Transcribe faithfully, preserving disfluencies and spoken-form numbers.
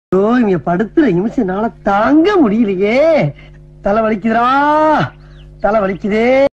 ஐயோ இங்க படுத்துற நிமிஷம்னால தாங்க முடியலையே. தலை வலிக்குதுடா, தலை வலிக்குதே.